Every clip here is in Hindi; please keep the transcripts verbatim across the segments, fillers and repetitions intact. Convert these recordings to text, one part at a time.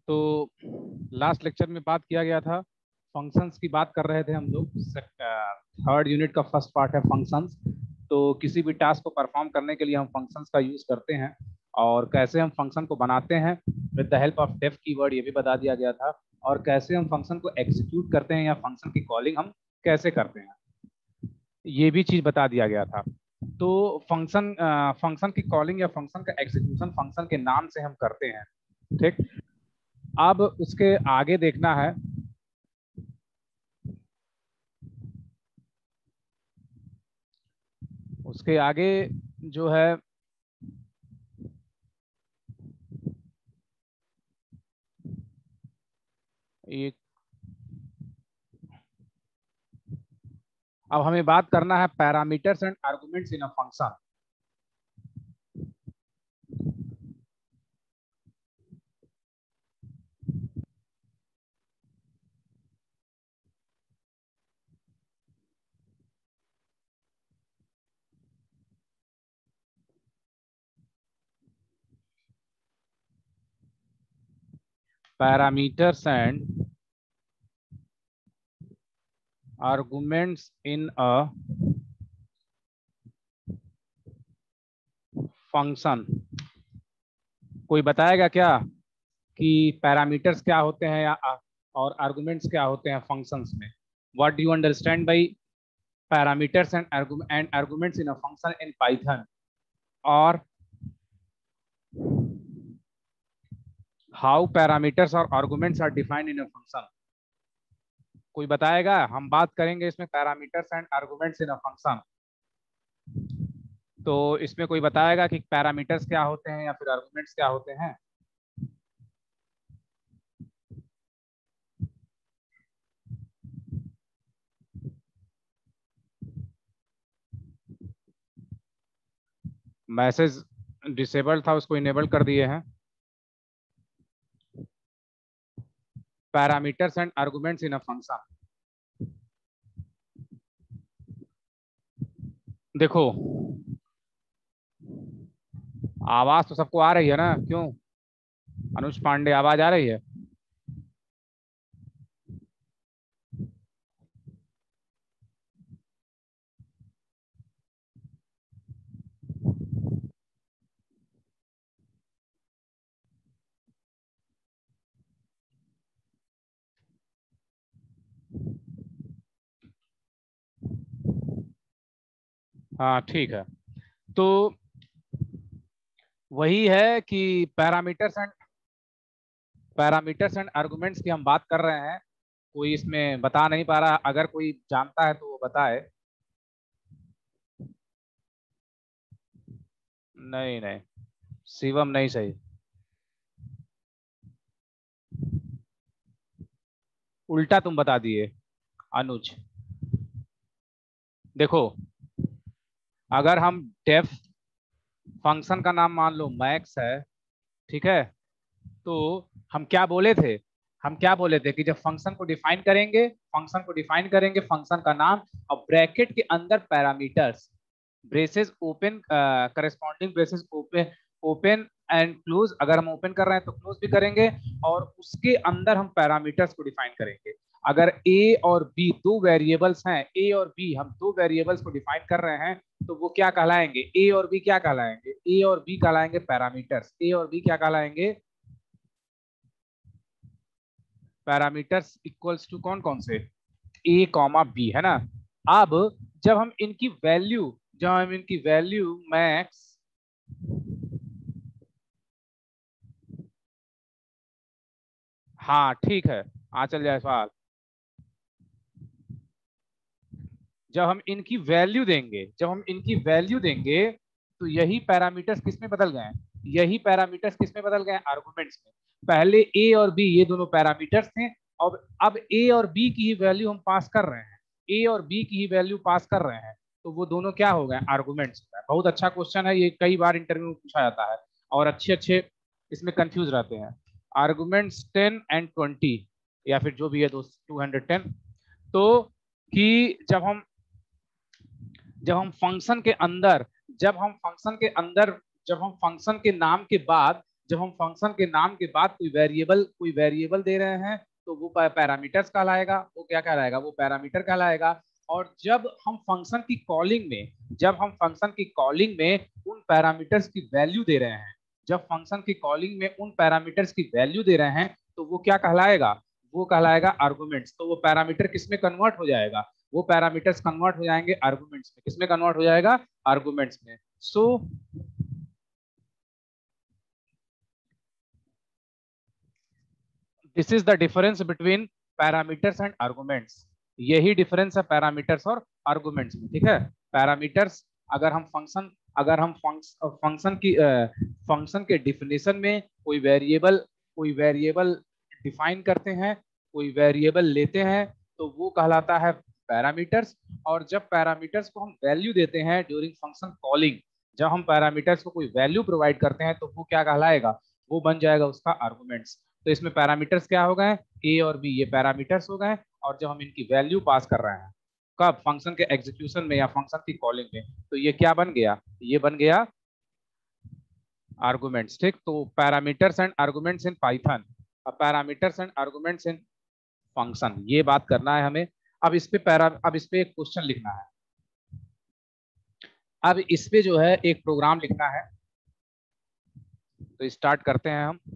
तो लास्ट लेक्चर में बात किया गया था, फंक्शंस की बात कर रहे थे हम लोग। थर्ड यूनिट का फर्स्ट पार्ट है फंक्शंस। तो किसी भी टास्क को परफॉर्म करने के लिए हम फंक्शंस का यूज करते हैं, और कैसे हम फंक्शन को बनाते हैं with the help of def keyword, ये भी बता दिया गया था। और कैसे हम फंक्शन को एग्जीक्यूट करते हैं या फंक्शन की कॉलिंग हम कैसे करते हैं, ये भी चीज बता दिया गया था। तो फंक्शन फंक्शन की कॉलिंग या फंक्शन का एग्जीक्यूशन फंक्शन के नाम से हम करते हैं। ठीक, अब उसके आगे देखना है। उसके आगे जो है एक, अब हमें बात करना है parameters and arguments in a function. Parameters and arguments in a function. कोई बताएगा क्या कि पैरामीटर्स क्या होते हैं या और आर्गुमेंट्स क्या होते हैं फंक्शंस में? What do you understand by parameters and and arguments in a function in Python, और हाउ पैरामीटर्स और arguments are defined in a function? कोई बताएगा? हम बात करेंगे इसमें parameters and arguments in a function. तो इसमें कोई बताएगा कि पैरामीटर्स क्या होते हैं या फिर आर्गुमेंट्स क्या होते हैं? मैसेज डिसेबल था, उसको इनेबल कर दिए हैं। Parameters and arguments in a function. देखो, आवाज तो सबको आ रही है ना? क्यों अनुज पांडे, आवाज आ रही है? हाँ ठीक है। तो वही है कि parameters and parameters and arguments की हम बात कर रहे हैं। कोई इसमें बता नहीं पा रहा, अगर कोई जानता है तो वो बताए। नहीं नहीं, शिवम नहीं सही। उल्टा तुम बता दिए अनुज। देखो, अगर हम डेफ फंक्शन का नाम मान लो मैक्स है, ठीक है, तो हम क्या बोले थे? हम क्या बोले थे कि जब फंक्शन को डिफाइन करेंगे, फंक्शन को डिफाइन करेंगे फंक्शन का नाम और ब्रैकेट के अंदर parameters, braces open, corresponding braces open open and close, अगर हम ओपन कर रहे हैं तो क्लोज भी करेंगे, और उसके अंदर हम पैरामीटर्स को डिफाइन करेंगे। अगर ए और बी दो वेरिएबल्स हैं, ए और बी हम दो वेरिएबल्स को डिफाइन कर रहे हैं, तो वो क्या कहलाएंगे? ए और बी क्या कहलाएंगे? ए और बी कहलाएंगे पैरामीटर्स। ए और बी क्या कहलाएंगे? पैरामीटर्स इक्वल्स टू कौन कौन से? ए कॉमा बी, है ना? अब जब हम इनकी वैल्यू जब हम इनकी वैल्यू मैक्स, हाँ ठीक है, आंचल जायसवाल, जब हम इनकी वैल्यू देंगे जब हम इनकी वैल्यू देंगे तो यही पैरामीटर्स किस में बदल गए? यही पैरामीटर्स किस में बदल गए? आर्गुमेंट्स में। पहले ए और बी ये दोनों पैरामीटर्स थे, अब अब ए और बी की ही वैल्यू हम पास कर रहे हैं। ए और बी की ही वैल्यू पास कर रहे हैं, तो वो दोनों क्या हो गए? आर्गुमेंट्स हो गए। बहुत अच्छा क्वेश्चन है ये, कई बार इंटरव्यू में पूछा जाता है और अच्छे अच्छे इसमें कंफ्यूज रहते हैं। आर्गुमेंट्स टेन एंड ट्वेंटी, या फिर जो भी है दोस्त टू हंड्रेड टेन। तो कि जब हम जब हम फंक्शन के अंदर जब हम फंक्शन के अंदर जब हम फंक्शन के नाम के बाद जब हम फंक्शन के नाम के बाद कोई वेरिएबल कोई वेरिएबल दे रहे हैं तो वो पैरामीटर्स कहलाएगा। वो क्या कहलाएगा? वो पैरामीटर कहलाएगा। और जब हम फंक्शन की कॉलिंग में जब हम फंक्शन की कॉलिंग में उन पैरामीटर्स की वैल्यू दे रहे हैं जब फंक्शन की कॉलिंग में उन पैरामीटर्स की वैल्यू दे रहे हैं तो वो क्या कहलाएगा? वो कहलाएगा आर्गुमेंट्स। तो वो पैरामीटर किस में कन्वर्ट हो जाएगा? वो पैरामीटर्स कन्वर्ट हो जाएंगे आर्गुमेंट्स में। किस में कन्वर्ट हो जाएगा? आर्गुमेंट्स में। So this is the difference between parameters and arguments. यही डिफरेंस है पैरामीटर्स और आर्गुमेंट्स में। ठीक है, पैरामीटर्स अगर हम फंक्शन अगर हम फंक्शन की फंक्शन के डिफिनेशन में कोई वेरिएबल कोई वेरिएबल डिफाइन करते हैं, कोई वेरिएबल लेते हैं तो वो कहलाता है पैरामीटर्स। और जब पैरामीटर्स को हम वैल्यू देते हैं ड्यूरिंग फंक्शन कॉलिंग, जब हम पैरामीटर्स को कोई वैल्यू प्रोवाइड करते हैं तो वो क्या कहलाएगा? वो बन जाएगा उसका आर्गुमेंट्स। तो इसमें पैरामीटर्स क्या हो गए? ए और बी, ये पैरामीटर्स हो गए। और जब हम इनकी वैल्यू पास कर रहे हैं कब? फंक्शन के एग्जीक्यूशन में या फंक्शन की कॉलिंग में, तो ये क्या बन गया? ये बन गया आर्गुमेंट्स। ठीक, तो parameters and arguments in Python, parameters and arguments in function, ये बात करना है हमें। अब इस पे पैरा अब इस पे एक क्वेश्चन लिखना है। अब इस पे जो है एक प्रोग्राम लिखना है। तो स्टार्ट करते हैं हम।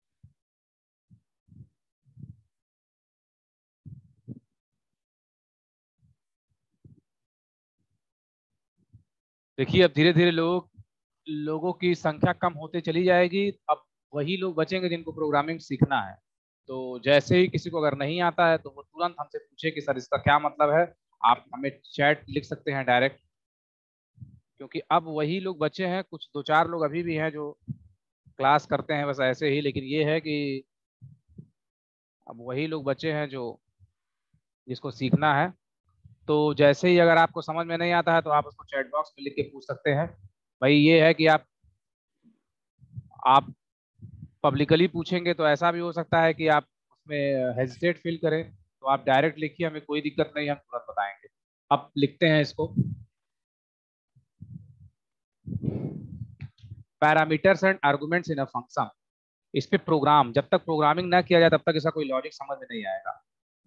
देखिए, अब धीरे धीरे लोग लोगों की संख्या कम होते चली जाएगी। अब वही लोग बचेंगे जिनको प्रोग्रामिंग सीखना है। तो जैसे ही किसी को अगर नहीं आता है तो वो तुरंत हमसे पूछे कि सर इसका क्या मतलब है। आप हमें चैट लिख सकते हैं डायरेक्ट, क्योंकि अब वही लोग बचे हैं। कुछ दो चार लोग अभी भी हैं जो क्लास करते हैं बस ऐसे ही, लेकिन ये है कि अब वही लोग बचे हैं जो जिसको सीखना है। तो जैसे ही अगर आपको समझ में नहीं आता है तो आप उसको चैट बॉक्स में लिख के पूछ सकते हैं। भाई ये है कि आप आप पब्लिकली पूछेंगे तो ऐसा भी हो सकता है कि आप उसमें हेजिटेट फील करें, तो आप डायरेक्ट लिखिए, हमें कोई दिक्कत नहीं, हम तुरंत बताएंगे। अब लिखते हैं इसको, parameters and arguments in a function. इस पे प्रोग्राम, जब तक प्रोग्रामिंग ना किया जाए तब तक इसका कोई लॉजिक समझ में नहीं आएगा।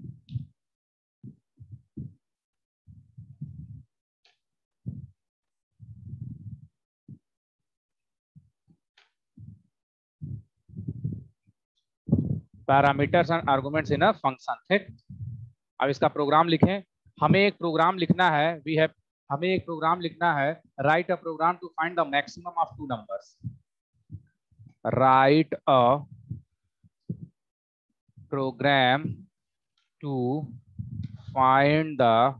Parameters and arguments in a function. ठीक, अब इसका प्रोग्राम लिखें। हमें एक प्रोग्राम लिखना है वी हैव हमें एक प्रोग्राम लिखना है। Write a program to find the maximum of two numbers. Write a program to find the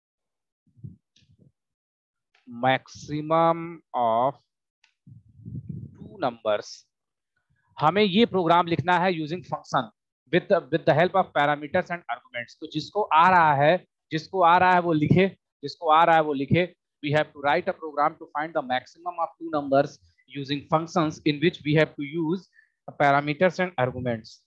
maximum of two numbers. हमें ये प्रोग्राम लिखना है using function with with the help of parameters and arguments. तो जिसको आ रहा है जिसको आ रहा है वो लिखे जिसको आ रहा है वो लिखे। We have to write a program to find the maximum of two numbers using functions in which we have to use parameters and arguments.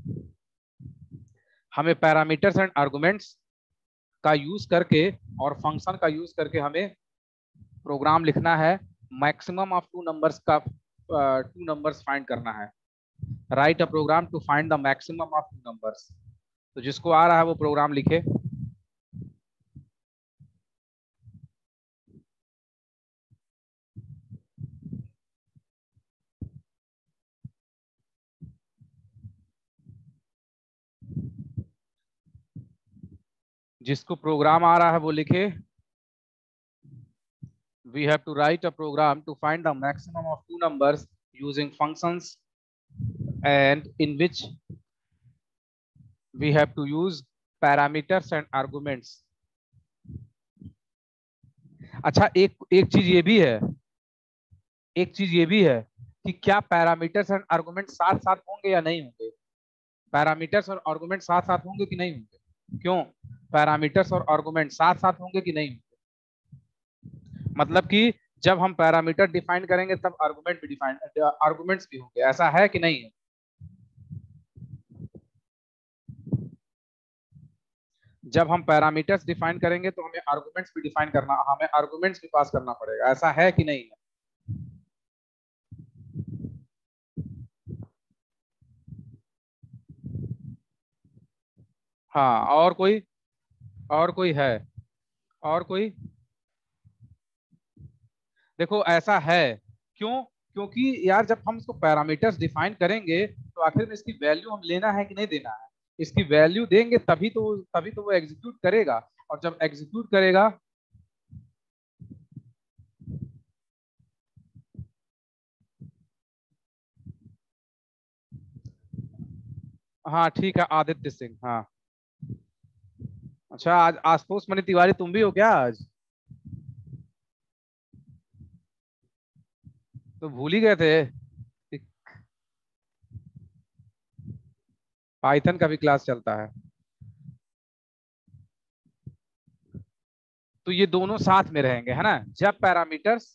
हमें पैरामीटर्स एंड आर्गुमेंट्स का यूज करके और फंक्शन का यूज करके हमें प्रोग्राम लिखना है। मैक्सिमम ऑफ टू नंबर्स का टू नंबर्स फाइंड करना है। Write a program to find the maximum of two numbers. तो जिसको आ रहा है वो प्रोग्राम लिखे। जिसको प्रोग्राम आ रहा है वो लिखे। We have to write a program to find the maximum of two numbers using functions and in which we have to use parameters and arguments. अच्छा, एक एक चीज ये भी है एक चीज ये भी है कि क्या पैरामीटर्स एंड आर्गुमेंट साथ साथ होंगे या नहीं होंगे? पैरामीटर्स और आर्गुमेंट साथ साथ होंगे कि नहीं होंगे? क्यों? पैरामीटर्स और आर्गुमेंट साथ साथ होंगे कि नहीं होंगे? मतलब कि जब हम पैरामीटर डिफाइन करेंगे तब आर्गुमेंट भी डिफाइन आर्गुमेंट्स भी होंगे, ऐसा है कि नहीं है? जब हम पैरामीटर्स डिफाइन करेंगे तो हमें आर्गुमेंट्स भी डिफाइन करना हमें आर्गुमेंट्स भी पास करना पड़ेगा, ऐसा है कि नहीं है? हाँ, और कोई, और कोई है, और कोई? देखो ऐसा है, क्यों? क्योंकि यार जब हम इसको पैरामीटर्स डिफाइन करेंगे तो आखिर में इसकी वैल्यू हम लेना है कि नहीं देना है? इसकी वैल्यू देंगे तभी तो, तभी तो वो एग्जीक्यूट करेगा, और जब एग्जीक्यूट करेगा। हाँ ठीक है, आदित्य सिंह, हाँ। अच्छा, आज आशुतोष मणि तिवारी तुम भी हो क्या आज? तो भूल ही गए थे। पाइथन का भी क्लास चलता है। तो ये दोनों साथ में रहेंगे, है ना? जब पैरामीटर्स,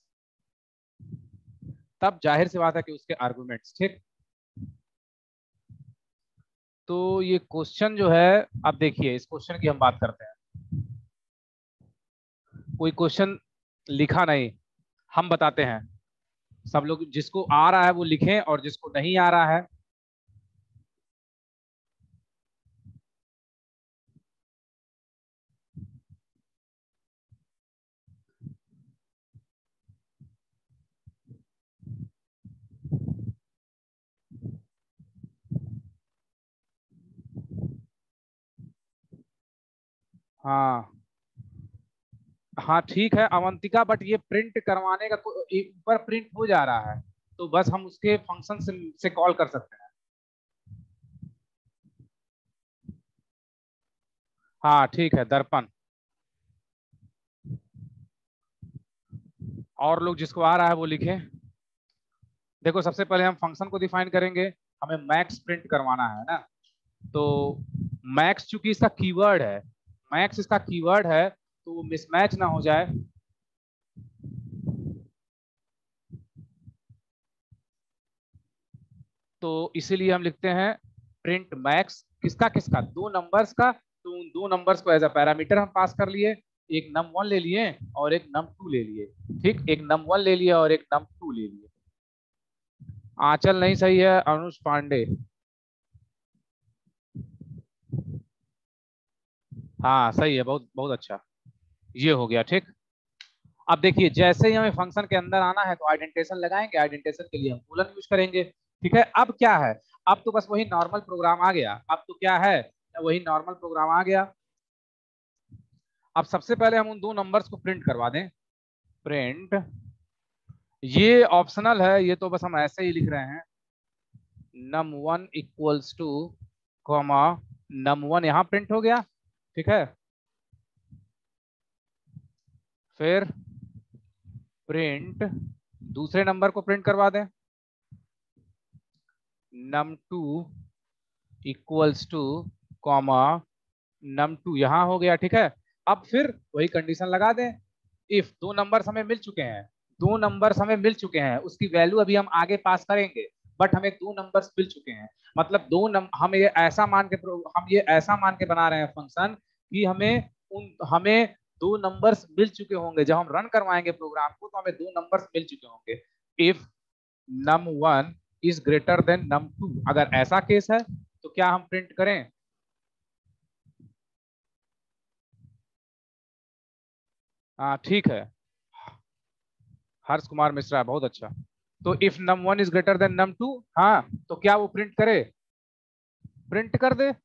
तब जाहिर सी बात है कि उसके आर्गुमेंट्स, ठीक। तो ये क्वेश्चन जो है, अब देखिए इस क्वेश्चन की हम बात करते हैं। कोई क्वेश्चन लिखा नहीं, हम बताते हैं। सब लोग जिसको आ रहा है वो लिखें, और जिसको नहीं आ रहा है। हाँ हाँ ठीक है अवंतिका, बट ये प्रिंट करवाने का को- ये ऊपर प्रिंट हो जा रहा है, तो बस हम उसके फंक्शन से, से कॉल कर सकते हैं। हाँ ठीक है, दर्पण। और लोग जिसको आ रहा है वो लिखें। देखो सबसे पहले हम फंक्शन को डिफाइन करेंगे। हमें मैक्स प्रिंट करवाना है ना। तो मैक्स चूंकि इसका कीवर्ड है, मैक्स इसका कीवर्ड है, तो वो मिसमैच ना हो जाए। तो इसीलिए हम लिखते हैं प्रिंट मैक्स, किसका किसका, दो नंबर्स का। तो उन दो नंबर्स को एज अ पैरामीटर हम पास कर लिए। एक नम वन ले लिए और एक नम टू ले लिए। ठीक, एक नम वन ले लिया और एक नम टू ले लिए। आंचल नहीं सही है, अनुष पांडे। हाँ सही है, बहुत बहुत अच्छा। ये हो गया, ठीक। अब देखिए जैसे ही हमें फंक्शन के अंदर आना है तो आइडेंटिफिकेशन लगाएंगे, आइडेंटिफिकेशन के लिए हम कोलन यूज करेंगे। ठीक है, अब क्या है? अब तो बस वही नॉर्मल प्रोग्राम आ गया। अब तो क्या है, वही नॉर्मल प्रोग्राम आ गया। अब सबसे पहले हम उन दो नंबर्स को प्रिंट करवा दें। प्रिंट, ये ऑप्शनल है, ये तो बस हम ऐसे ही लिख रहे हैं। Num one equals to comma, num one यहाँ प्रिंट हो गया। ठीक है, फिर प्रिंट दूसरे नंबर को प्रिंट करवा दें। Num two equals to comma, num two यहाँ हो गया। ठीक है, अब फिर वही कंडीशन लगा दें। इफ दो नंबर्स हमें मिल चुके हैं, दो नंबर्स हमें मिल चुके हैं, उसकी वैल्यू अभी हम आगे पास करेंगे, बट हमें दो नंबर्स मिल चुके हैं। मतलब दो नंबर, हम ये ऐसा मान के हम ये ऐसा मान के बना रहे हैं फंक्शन कि हमें उन हमें दो नंबर्स मिल चुके होंगे। जब हम रन करवाएंगे प्रोग्राम को तो हमें दो नंबर्स मिल चुके होंगे। If num one is greater than num two, अगर ऐसा केस है तो क्या हम प्रिंट करें? हाँ ठीक है, हर्ष कुमार मिश्रा, बहुत अच्छा। तो if num one is greater than num two, हाँ, तो क्या वो प्रिंट करे? प्रिंट कर दे,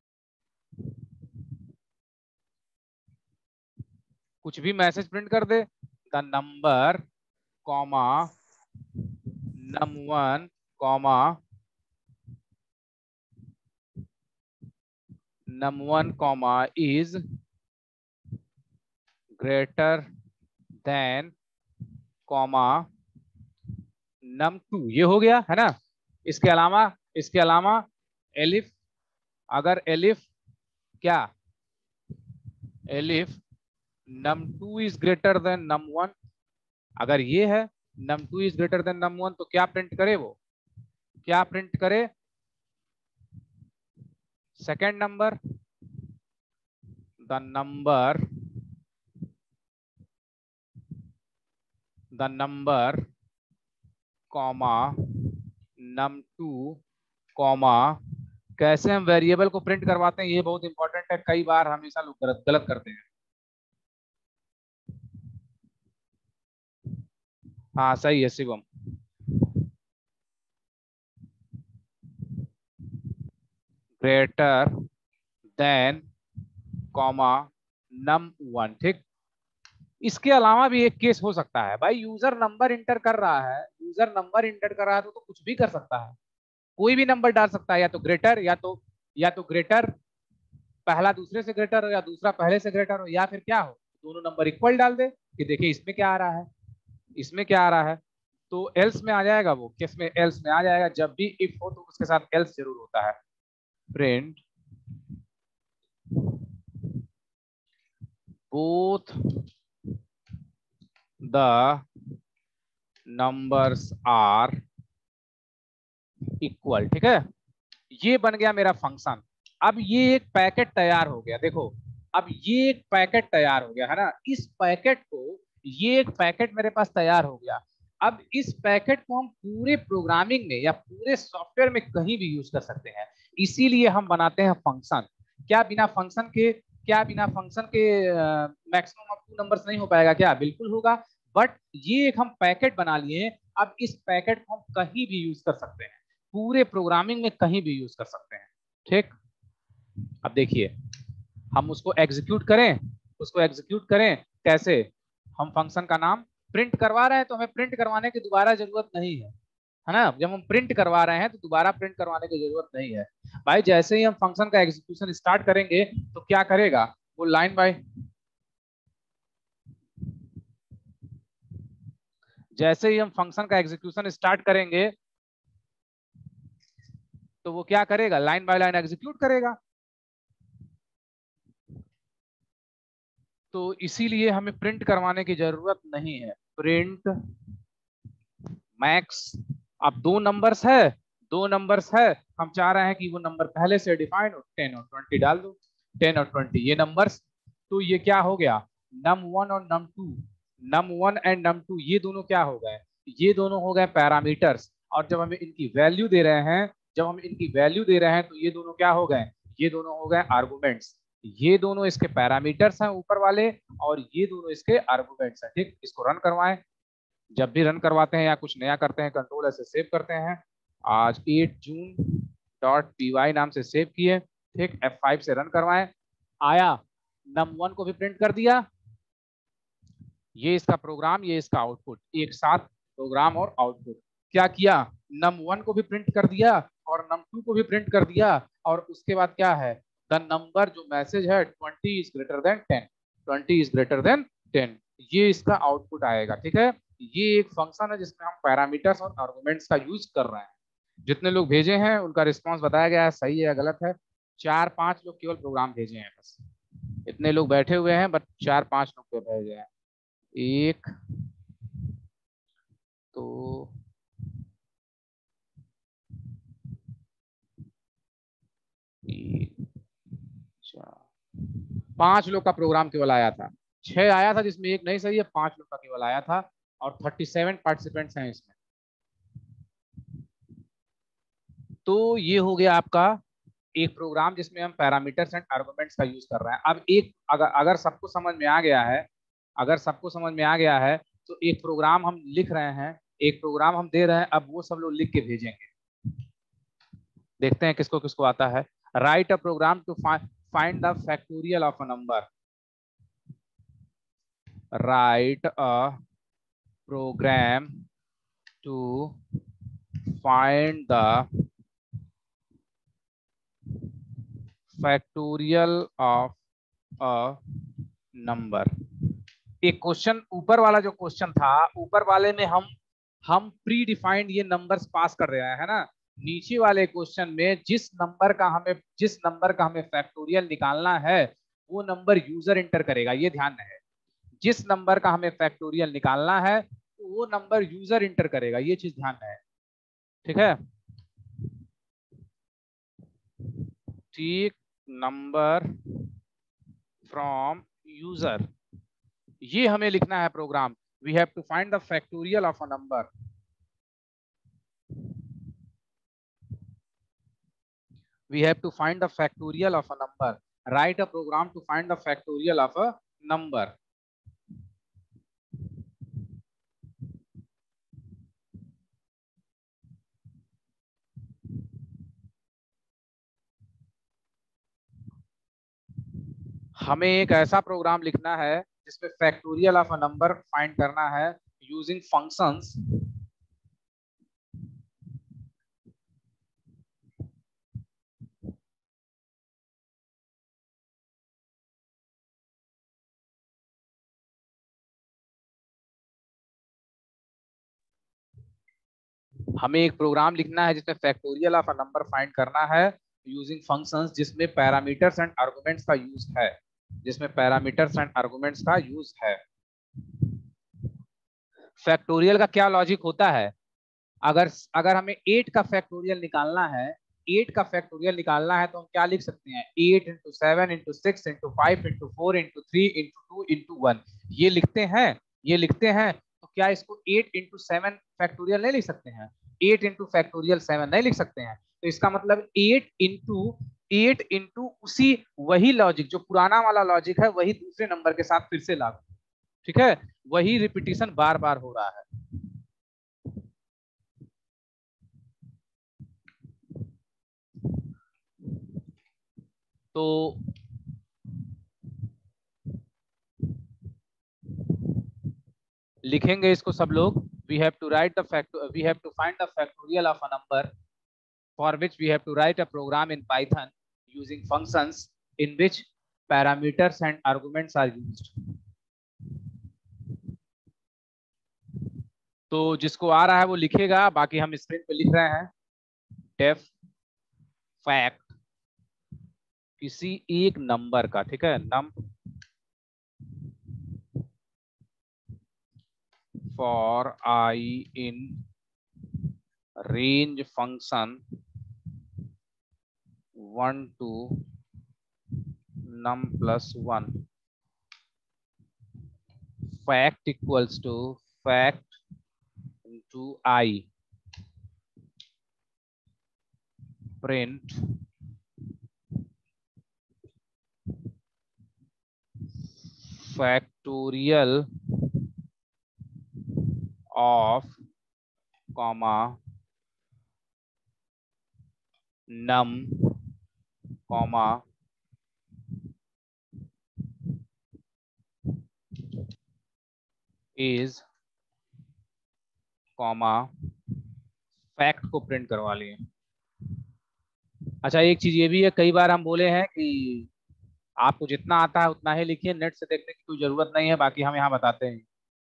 कुछ भी मैसेज प्रिंट कर दे। The number comma num one comma num one comma is greater than comma num two, ये हो गया है ना। इसके अलावा, इसके अलावा एलिफ, अगर एलिफ क्या, elif num two is greater than num one, अगर ये है num two is greater than num one, तो क्या प्रिंट करे वो? क्या प्रिंट करे? Second number, the number the number comma num two comma, कैसे हम वेरिएबल को प्रिंट करवाते हैं ये बहुत इंपॉर्टेंट करेक्ट है, कई बार हमेशा लोग गलत गलत करते हैं। हाँ सही है Shivam. Greater than comma num one, ठीक। इसके अलावा भी एक केस हो सकता है भाई, यूजर नंबर इंटर कर रहा है, यूजर नंबर इंटर कर रहा है तो, तो कुछ भी कर सकता है, कोई भी नंबर डाल सकता है, या तो ग्रेटर या तो या तो ग्रेटर पहला दूसरे से ग्रेटर हो, या दूसरा पहले से ग्रेटर हो, या फिर क्या हो, दोनों नंबर इक्वल डाल दे कि देखिए इसमें क्या आ रहा है, इसमें क्या आ रहा है। तो एल्स में आ जाएगा, वो केस में एल्स में आ जाएगा, जब भी इफ हो तो उसके साथ एल्स जरूर होता है। Print both the numbers are equal, ठीक है। ये बन गया मेरा फंक्शन। अब ये एक पैकेट तैयार हो गया, देखो अब ये एक पैकेट तैयार हो गया है ना, इस पैकेट को, ये एक पैकेट मेरे पास तैयार हो गया। अब इस पैकेट को हम पूरे प्रोग्रामिंग में या पूरे सॉफ्टवेयर में कहीं भी यूज कर सकते हैं, इसीलिए हम बनाते हैं फंक्शन। क्या बिना फंक्शन के क्या बिना फंक्शन के मैक्सिमम ऑफ टू नंबर्स नहीं हो पाएगा क्या? बिल्कुल होगा। बट ये एक हम पैकेट बना लिए, अब इस पैकेट को हम कहीं भी यूज कर सकते हैं, पूरे प्रोग्रामिंग में कहीं भी यूज कर सकते हैं, ठीक। अब देखिए हम उसको एग्जीक्यूट करें, उसको एग्जीक्यूट करें कैसे? हम फंक्शन का नाम प्रिंट करवा रहे हैं तो हमें प्रिंट करवाने की दोबारा जरूरत नहीं है, है ना। जब हम प्रिंट करवा रहे हैं तो दोबारा प्रिंट करवाने की जरूरत नहीं है भाई। जैसे ही हम फंक्शन का एग्जीक्यूशन स्टार्ट करेंगे तो क्या करेगा वो, लाइन बाय जैसे ही हम फंक्शन का एग्जीक्यूशन स्टार्ट करेंगे तो वो क्या करेगा, लाइन बाय लाइन एग्जीक्यूट करेगा। तो इसीलिए हमें प्रिंट करवाने की जरूरत नहीं है। प्रिंट मैक्स, अब दो नंबर्स है, दो नंबर्स है, हम चाह रहे हैं कि वो नंबर पहले से डिफाइन हो, टेन और ट्वेंटी डाल दो, टेन और ट्वेंटी ये नंबर्स। तो ये क्या हो गया, नम वन और num two, num one and num two ये दोनों क्या हो गए, ये दोनों हो गए पैरामीटर्स। और जब हम इनकी वैल्यू दे रहे हैं जब हम इनकी वैल्यू दे रहे हैं तो ये दोनों क्या हो गए, ये दोनों हो गए आर्गुमेंट्स। ये दोनों इसके पैरामीटर्स हैं ऊपर वाले, और ये दोनों इसके आर्गुमेंट्स हैं, ठीक। इसको रन करवाएं। जब भी रन करवाते हैं या कुछ नया करते हैं, कंट्रोल ऐसे सेव करते हैं। आज eight June dot P Y नाम से सेव किए, ठीक। एफ फाइव से रन करवाएं। आया, नम वन को भी प्रिंट कर दिया, ये इसका प्रोग्राम, ये इसका आउटपुट, एक साथ प्रोग्राम और आउटपुट। क्या किया, नम वन को भी प्रिंट कर दिया और नम टू को भी प्रिंट कर दिया, और उसके बाद क्या है, द नंबर जो मैसेज है twenty is greater than ten, twenty is greater than ten, ये इसका आउटपुट आएगा, ठीक है। ये एक फंक्शन है जिसमें हम पैरामीटर्स और आर्गुमेंट्स का यूज कर रहे हैं। जितने लोग भेजे हैं उनका रिस्पांस बताया गया है, सही है या गलत है। चार पांच लोग केवल प्रोग्राम भेजे हैं बस, इतने लोग बैठे हुए हैं बट चार पांच लोग तो भेजे हैं। एक तो पांच लोग का प्रोग्राम केवल आया था, छह आया था जिसमें एक नहीं सही है, पांच लोग का केवल आया था, और थर्टी सेवन पार्टिसिपेंट्स हैं इसमें। तो ये हो गया आपका एक प्रोग्राम जिसमें हम पैरामीटर्स एंड आर्गुमेंट्स का यूज कर रहे हैं। अब एक अगर अगर सबको समझ में आ गया है अगर सबको समझ में आ गया है तो एक प्रोग्राम हम लिख रहे हैं, एक प्रोग्राम हम दे रहे हैं, अब वो सब लोग लिख के भेजेंगे। देखते हैं किसको किसको आता है। Write a program to find the factorial of a number, write a program to find the factorial of a number. एक क्वेश्चन ऊपर वाला जो क्वेश्चन था, ऊपर वाले में हम हम प्री डिफाइंड ये नंबर्स पास कर रहे हैं, है ना। नीचे वाले क्वेश्चन में जिस नंबर का हमें जिस नंबर का हमें फैक्टोरियल निकालना है वो नंबर यूजर इंटर करेगा, ये ध्यान है। जिस नंबर का हमें फैक्टोरियल निकालना है वो नंबर यूजर इंटर करेगा, ये चीज ध्यान है, ठीक है। ठीक, नंबर फ्रॉम यूजर, ये हमें लिखना है program. We have to find the factorial of a number, we have to find the factorial of a number। write a program to find the factorial of a number. हमें एक ऐसा प्रोग्राम लिखना है जिसमें factorial of a number find करना है यूजिंग फंक्शंस हमें एक प्रोग्राम लिखना है जिसमें factorial of a number find करना है यूजिंग फंक्शंस जिसमें पैरामीटर्स एंड आर्गुमेंट्स का यूज है जिसमें पैरामीटर्स एंड आर्गुमेंट्स का यूज है। फैक्टोरियल का क्या लॉजिक होता है? अगर अगर हमें एट का फैक्टोरियल निकालना है एट का फैक्टोरियल निकालना है तो हम क्या लिख सकते हैं? Eight into seven into six into five into four into three into two into one ये लिखते हैं ये लिखते हैं तो क्या इसको एट इंटू सेवन फैक्टोरियल नहीं लिख सकते हैं? एट इंटू फैक्टोरियल सेवन नहीं लिख सकते हैं? तो इसका मतलब एट इंटू एट इंटू उसी वही लॉजिक जो पुराना वाला लॉजिक है वही दूसरे नंबर के साथ फिर से लागू। ठीक है, वही रिपीटिशन बार बार हो रहा है। तो लिखेंगे इसको सब लोग। we have to write the fact we have to find the factorial of a number for which we have to write a program in Python using functions in which parameters and arguments are used। तो जिसको आ रहा है वो लिखेगा, बाकी हम स्क्रीन पे लिख रहे हैं। डेफ फैक्ट किसी एक नंबर का, ठीक है, num for I in range function one to num plus one fact equals to fact into I print factorial of comma num comma is comma fact को प्रिंट करवा लिए। अच्छा, एक चीज ये भी है, कई बार हम बोले हैं कि आपको जितना आता है उतना ही लिखिए, नेट से देखने की कोई जरूरत नहीं है, बाकी हम यहाँ बताते हैं।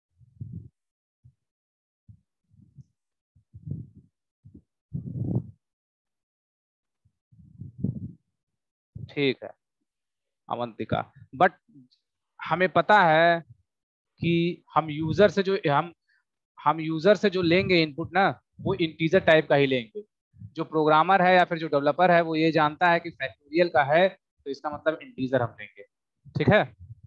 ठीक है अवंतिका, बट हमें पता है कि हम यूजर से जो हम हम यूजर से जो लेंगे इनपुट ना, वो इंटीजर टाइप का ही लेंगे। जो प्रोग्रामर है या फिर जो डेवलपर है वो ये जानता है कि फैक्टोरियल का है तो इसका मतलब इंटीजर हम लेंगे। ठीक है,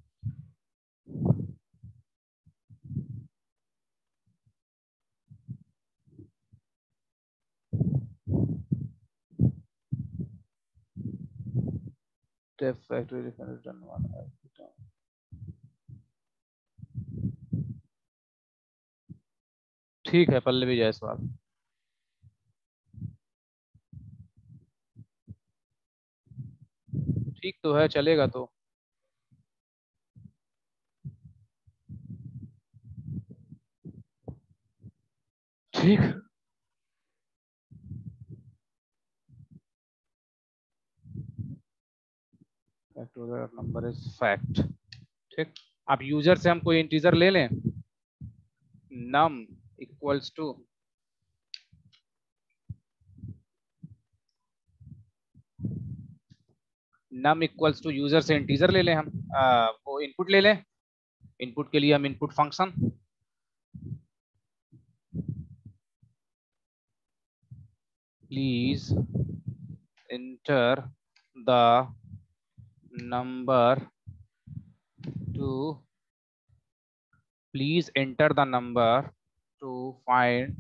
ठीक है पल्लवी जायसवाल। ठीक तो है, चलेगा तो। ठीक, फैक्टोरियल नंबर इज फैक्ट। ठीक, अब यूजर से हम कोई इंटीजर ले लें, num equals to num equals to user से इंटीजर ले लें हम, आ, वो इनपुट ले लें। इनपुट के लिए हम input function please enter the number to please enter the number to find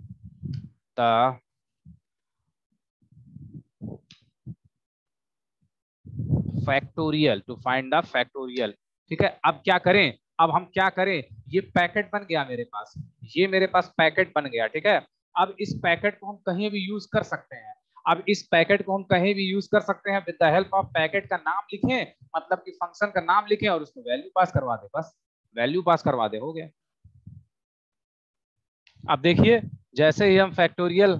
the factorial, to find the factorial. ठीक है, अब क्या करें, अब हम क्या करें, ये पैकेट बन गया मेरे पास, ये मेरे पास पैकेट बन गया। ठीक है, अब इस पैकेट को हम कहीं भी यूज कर सकते हैं। अब इस पैकेट को हम कहीं भी यूज कर सकते हैं with the help of packet का नाम लिखें, मतलब कि फंक्शन का नाम लिखें और उसको वैल्यू पास करवा दे, बस वैल्यू पास करवा दे, हो गया। अब देखिए, जैसे ही हम फैक्टोरियल,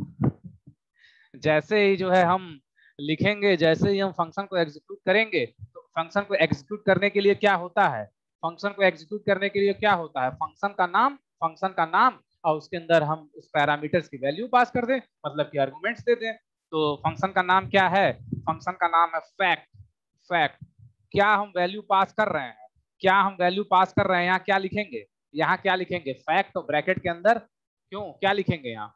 जैसे ही जो है हम लिखेंगे, जैसे ही हम फंक्शन को एग्जीक्यूट करेंगे, तो फंक्शन को एग्जीक्यूट करने के लिए क्या होता है, फंक्शन को एग्जीक्यूट करने के लिए क्या होता है, फंक्शन का नाम, फंक्शन का नाम और उसके अंदर हम उस पैरामीटर्स की वैल्यू पास कर दें, मतलब कि आर्गुमेंट्स दे दें। तो फंक्शन का नाम क्या है, फंक्शन का नाम है फैक्ट। फैक्ट, क्या हम वैल्यू पास कर रहे हैं, क्या हम वैल्यू पास कर रहे हैं, यहाँ क्या लिखेंगे, यहाँ क्या लिखेंगे, फैक्ट, तो ब्रैकेट के अंदर क्यों क्या लिखेंगे यहाँ,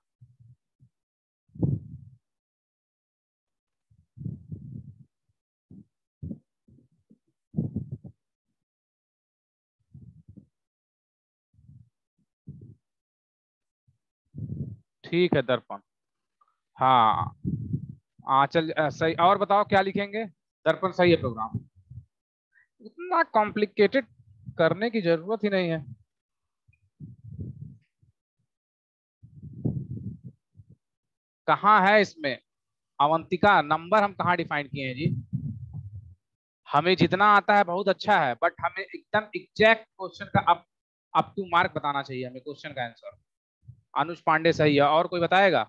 ठीक है दर्पण, हाँ आंचल सही, और बताओ क्या लिखेंगे, दर्पण सही है प्रोग्राम, इतना कॉम्प्लिकेटेड करने की जरूरत ही नहीं है। कहाँ है इसमें अवंतिका, नंबर हम कहाँ डिफाइन किए हैं जी, हमें जितना आता है बहुत अच्छा है, बट हमें एकदम एग्जैक्ट क्वेश्चन का अप अप टू मार्क बताना चाहिए हमें, क्वेश्चन का आंसर। अनुज पांडे सही है, और कोई बताएगा,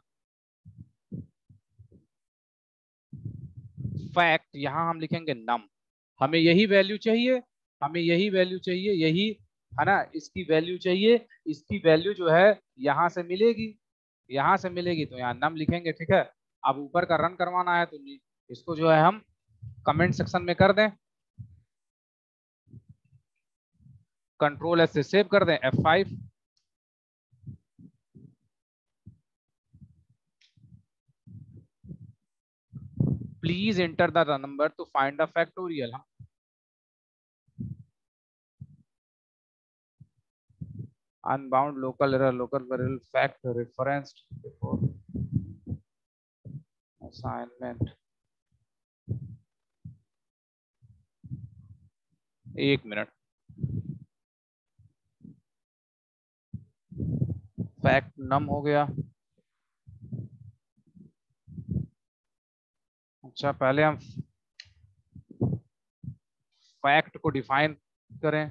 फैक्ट यहाँ हम लिखेंगे नम, हमें यही वैल्यू चाहिए, हमें यही वैल्यू चाहिए, यही है ना, इसकी वैल्यू चाहिए, इसकी वैल्यू जो है यहाँ से मिलेगी, यहाँ से मिलेगी, तो यहाँ नम लिखेंगे। ठीक है, अब ऊपर का रन करवाना है तो इसको जो है हम कमेंट सेक्शन में कर दें, कंट्रोल एस से सेव कर दें, F five. Please enter the number to find the factorial. Unbound local error, local variable fact referenced before assignment, एक मिनट, फैक्ट नम हो गया। अच्छा, पहले हम फैक्ट को डिफाइन करें,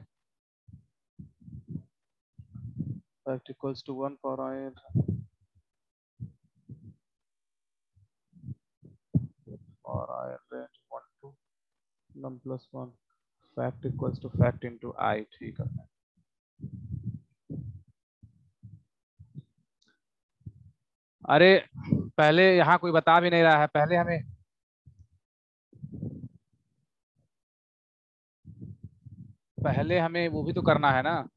fact equals to one for I for I range one to num plus one, fact equals to fact into I. ठीक है, अरे पहले यहाँ कोई बता भी नहीं रहा है, पहले हमें पहले हमें वो भी तो करना है ना,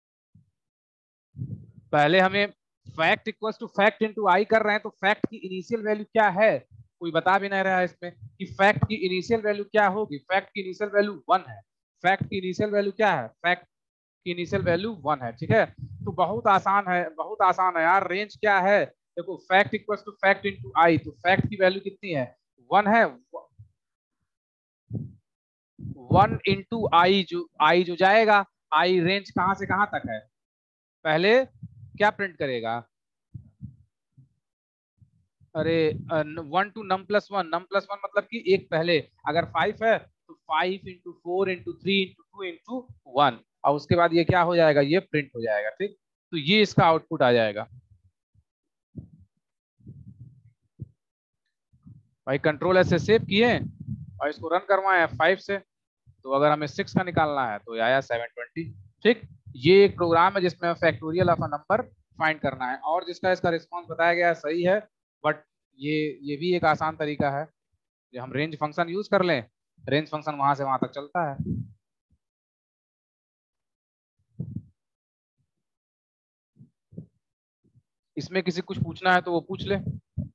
पहले हमें fact equals to fact into I कर रहे हैं, तो फैक्ट की इनिशियल वैल्यू क्या है, कोई बता भी नहीं रहा है इसमें कि फैक्ट की इनिशियल वैल्यू क्या होगी, फैक्ट की इनिशियल वैल्यू वन है, फैक्ट की इनिशियल वैल्यू क्या है, फैक्ट की इनिशियल वैल्यू वन है। ठीक है, तो बहुत आसान है, बहुत आसान है यार, रेंज क्या है, देखो fact equals to fact into I, तो फैक्ट की वैल्यू कितनी है, वन है, वन इंटू आई, जो आई जो जाएगा, आई रेंज कहां से कहां तक है, पहले क्या प्रिंट करेगा, अरे one to num plus one, num plus one मतलब कि एक पहले, अगर फाइव है तो five into four into three into two into one, और उसके बाद ये क्या हो जाएगा, ये प्रिंट हो जाएगा। ठीक, तो ये इसका आउटपुट आ जाएगा। भाई कंट्रोल एस से सेव किए और इसको रन करवाए फाइव से, तो अगर हमें सिक्स का निकालना है तो आया सेवन ट्वेंटी। ठीक, ये एक प्रोग्राम है जिसमें factorial of a number find करना है, और जिसका इसका रिस्पॉन्स बताया गया है सही है, बट ये ये भी एक आसान तरीका है, जो हम रेंज फंक्शन यूज कर लें, रेंज फंक्शन वहां से वहां तक चलता है। इसमें किसी कुछ पूछना है तो वो पूछ ले,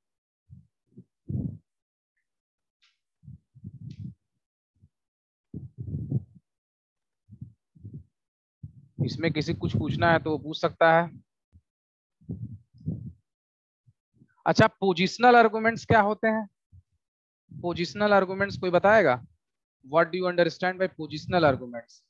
इसमें किसी कुछ पूछना है तो वो पूछ सकता है। अच्छा, पोजिशनल आर्गुमेंट्स क्या होते हैं, पोजिशनल आर्गुमेंट्स कोई बताएगा, what do you understand by positional arguments?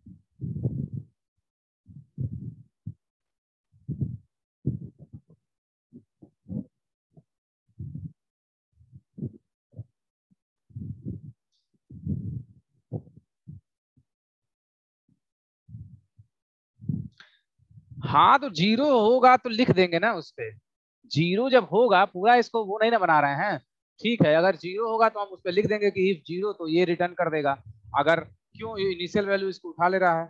हाँ तो जीरो होगा तो लिख देंगे ना उस पे। जीरो जब होगा पूरा इसको वो नहीं ना बना रहे हैं। ठीक है, अगर जीरो होगा तो हम उस पे लिख देंगे कि इफ जीरो तो ये रिटर्न कर देगा। अगर क्यों इनिशियल वैल्यू इसको उठा ले रहा है।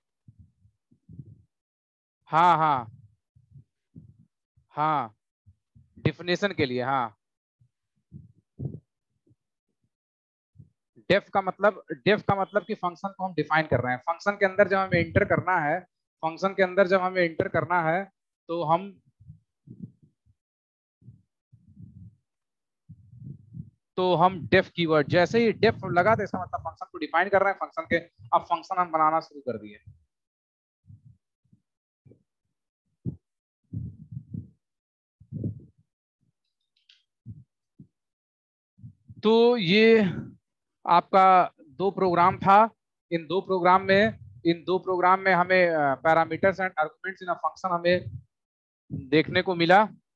हाँ हाँ हाँ, डिफिनेशन के लिए। हाँ, डेफ का मतलब, डेफ का मतलब कि फंक्शन को हम डिफाइन कर रहे हैं। फंक्शन के अंदर जब हमें इंटर करना है, फंक्शन के अंदर जब हमें इंटर करना है तो हम तो हम डेफ कीवर्ड जैसे ही डेफ लगा तो इसका मतलब फंक्शन को डिफाइन कर रहे हैं। फंक्शन के अब फंक्शन हम बनाना शुरू कर दिए। तो ये आपका दो प्रोग्राम था। इन दो प्रोग्राम में इन दो प्रोग्राम में हमें parameters and arguments in a function हमें देखने को मिला।